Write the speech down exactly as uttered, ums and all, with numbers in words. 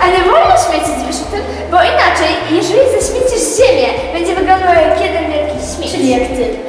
Ale nie wolno śmiecić, wiesz o tym? Bo inaczej, jeżeli zaśmiecisz ziemię, będzie wyglądał jak jeden wielki śmieć. Czyli jak ty.